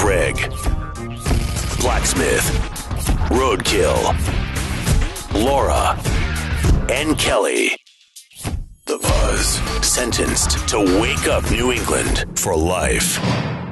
Craig, Blacksmith, Roadkill, Laura, and Kelly. The Buzz, sentenced to wake up New England for life.